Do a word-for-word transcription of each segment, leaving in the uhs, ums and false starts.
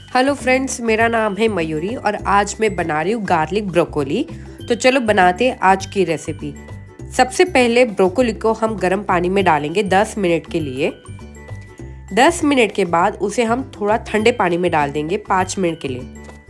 Hello friends, मेरा नाम है मयूरी और आज मैं बना रही हूँ गार्लिक ब्रोकोली। तो चलो बनाते हैं आज की रेसिपी। सबसे पहले ब्रोकोली को हम गर्म पानी में डालेंगे दस मिनट के लिए। दस मिनट के बाद उसे हम थोड़ा ठंडे पानी में डाल देंगे पाँच मिनट के लिए।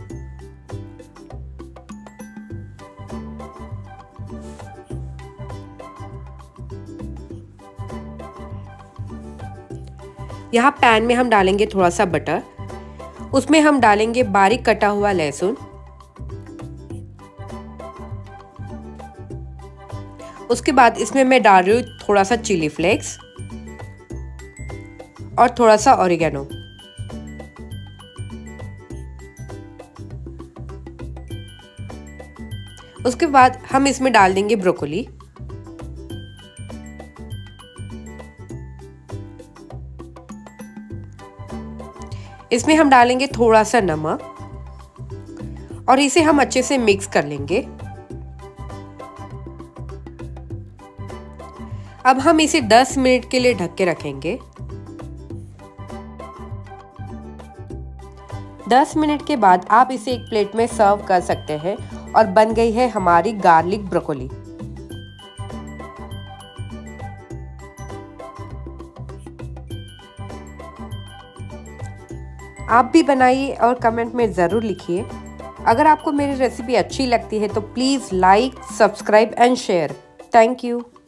यहाँ पैन में हम डालेंगे थोड़ा सा बटर, उसमें हम डालेंगे बारीक कटा हुआ लहसुन, उसके बाद इसमें मैं डाल रही हूँ थोड़ा सा चिली फ्लेक्स और थोड़ा सा ऑरिगेनो। उसके बाद हम इसमें डाल देंगे ब्रोकोली। इसमें हम डालेंगे थोड़ा सा नमक और इसे हम अच्छे से मिक्स कर लेंगे। अब हम इसे दस मिनट के लिए ढक के रखेंगे। दस मिनट के बाद आप इसे एक प्लेट में सर्व कर सकते हैं और बन गई है हमारी गार्लिक ब्रोकोली। आप भी बनाइए और कमेंट में ज़रूर लिखिए। अगर आपको मेरी रेसिपी अच्छी लगती है तो please like, subscribe and share. Thank you.